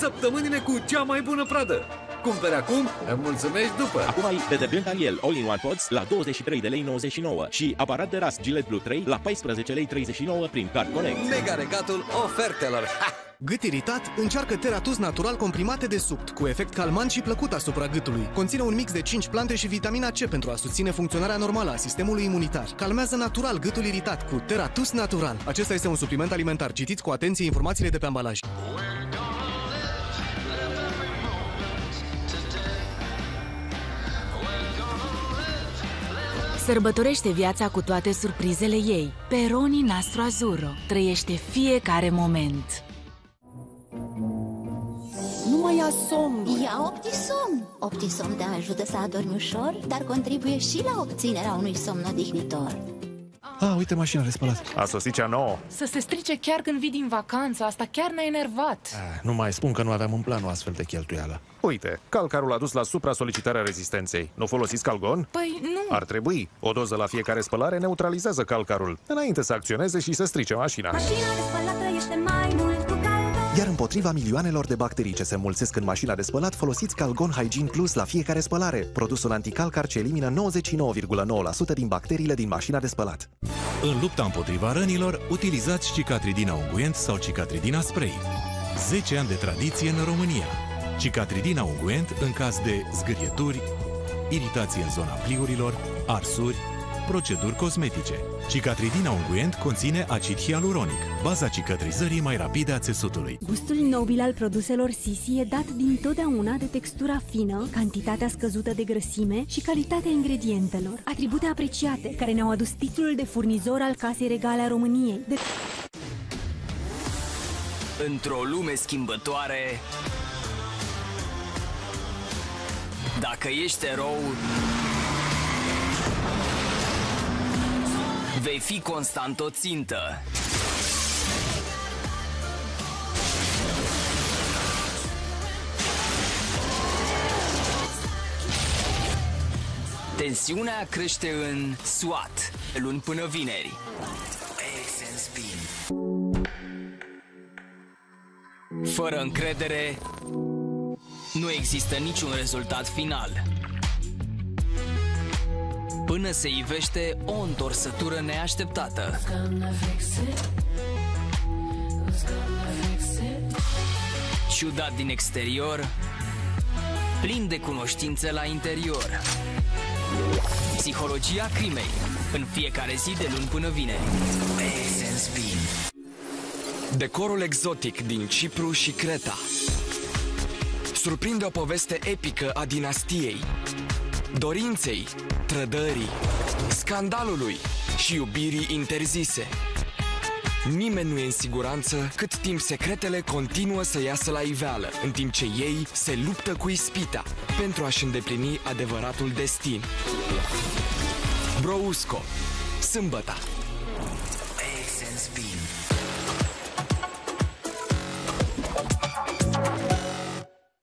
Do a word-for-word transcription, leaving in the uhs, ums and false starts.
săptămânile cu cea mai bună pradă. Cumperi acum, îmi mulțumești după. Acum ai detergent Ariel All-in-One Pods la douăzeci și trei de lei nouăzeci și nouă și aparat de ras Gillette Blue trei la paisprezece lei treizeci și nouă prin Card Connect. Mega regatul ofertelor. Ha! Gât iritat? Încearcă Teratus Natural comprimate de suct, cu efect calmant și plăcut asupra gâtului. Conține un mix de cinci plante și vitamina C pentru a susține funcționarea normală a sistemului imunitar. Calmează natural gâtul iritat cu Teratus Natural. Acesta este un supliment alimentar. Citiți cu atenție informațiile de pe ambalaj. Sărbătorește viața cu toate surprizele ei. Peroni Nastro Azzurro. Trăiește fiecare moment. Nu mai ia somn. Ia Optisomn. Optisomn te ajută să adormi ușor, dar contribuie și la obținerea unui somn odihnitor. Ah, uite mașina de spălat. A sosit cea nouă. Să se strice chiar când vii din vacanță, asta chiar ne-a enervat. Ah, nu mai spun că nu aveam în plan o astfel de cheltuială. Uite, calcarul a dus la supra-solicitarea rezistenței. Nu folosiți Calgon? Păi nu. Ar trebui. O doză la fiecare spălare neutralizează calcarul, înainte să acționeze și să strice mașina. Mașina de spălat trăiește mai mult cu Calgon. Iar împotriva milioanelor de bacterii ce se înmulțesc în mașina de spălat, folosiți Calgon Hygiene Plus la fiecare spălare, produsul anticalcar ce elimină nouăzeci și nouă virgulă nouă la sută din bacteriile din mașina de spălat. În lupta împotriva rănilor, utilizați Cicatridina unguent sau Cicatridina spray. zece ani de tradiție în România. Cicatridina unguent în caz de zgârieturi, iritație în zona pliurilor, arsuri, proceduri cosmetice. Cicatridina unguent conține acid hialuronic, baza cicatrizării mai rapide a țesutului. Gustul nobil al produselor Sisi e dat dintotdeauna de textura fină, cantitatea scăzută de grăsime și calitatea ingredientelor. Atribute apreciate care ne-au adus titlul de furnizor al Casei Regale a României. De... Într-o lume schimbătoare, dacă ești erou, vei fi constant o țintă. Tensiunea crește în SWAT, luni până vineri. Ace and Spin. Fără încredere, nu există niciun rezultat final. Până se ivește o întorsătură neașteptată. Ciudat din exterior, plin de cunoștințe la interior. Psihologia crimei, în fiecare zi de luni până vineri. Ace and Spin. Decorul exotic din Cipru și Creta surprinde o poveste epică a dinastiei, dorinței, trădării, scandalului și iubirii interzise. Nimeni nu e în siguranță cât timp secretele continuă să iasă la iveală, în timp ce ei se luptă cu ispita pentru a-și îndeplini adevăratul destin. Brousco, sâmbătă,